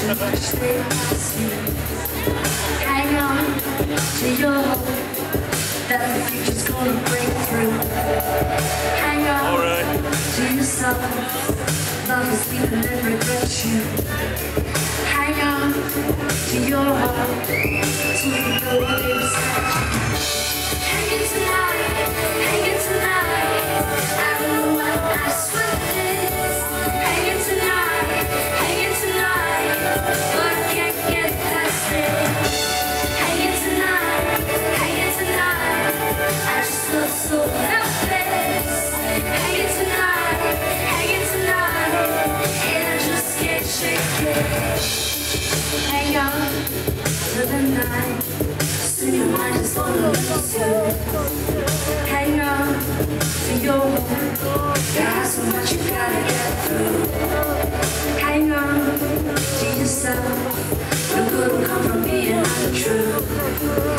much they pass you. Hang on to your hope that the future's gonna break through. Hang on to yourself, love is leaving and regret you. Hang on to your heart, so you know what they respect. Hang in tonight, hang in tonight. I don't know what I swear this. Hang in tonight, but I can't get past it. Hang in tonight, I just feel so helpless. Hang in tonight, and I just can't shake it. Hang on for the night, soon your mind is gonna lose you. Hang on to your home, got so much you gotta get through. Hang on to yourself, no good will come from being untrue.